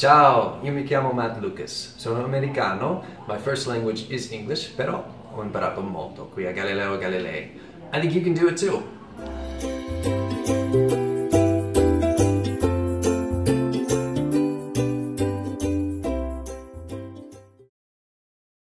Ciao, io mi chiamo Matt Lucas, sono americano, my first language is English, però ho imparato molto qui a Galileo Galilei. I think you can do it too.